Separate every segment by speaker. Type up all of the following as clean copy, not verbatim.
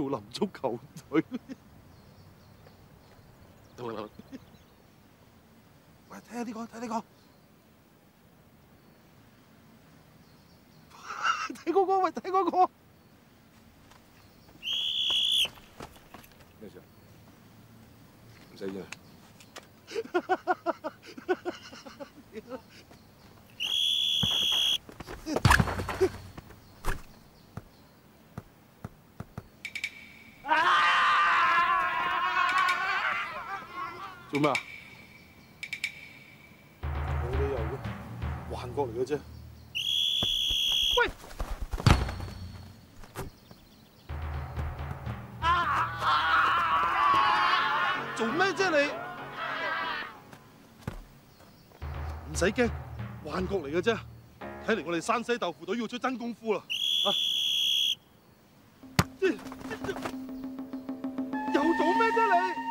Speaker 1: 林足球隊。喂，睇下呢個，睇呢個，睇嗰個，喂，睇嗰個。咩事啊？唔使啫。做咩啊？冇理由嘅，幻覺嚟嘅啫。喂！做咩啫你？唔使驚，幻覺嚟嘅啫。睇嚟我哋山西豆腐隊要出真功夫啦！啊！又做咩啫你？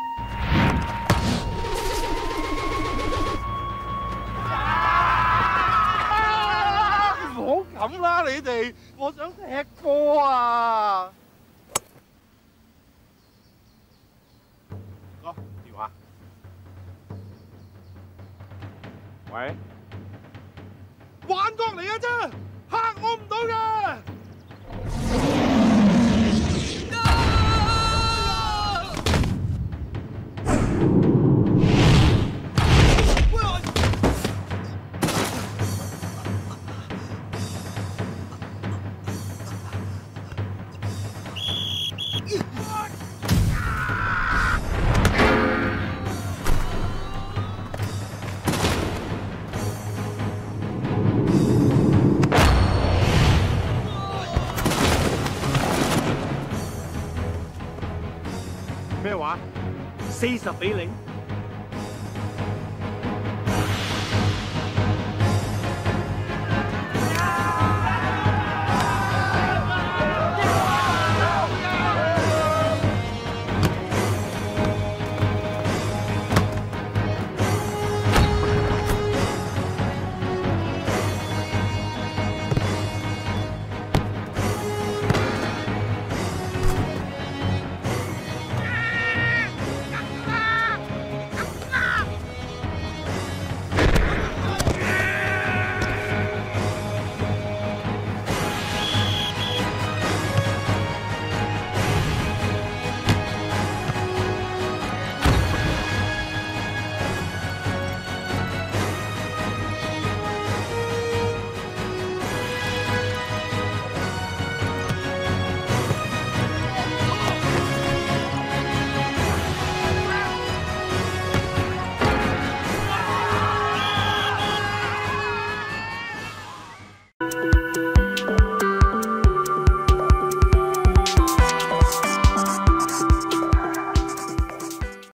Speaker 1: 唔好咁啦，你哋，我想踢波啊！攞電話。喂？幻覺嚟嘅啫，嚇我唔到嘅。咩話？40-0？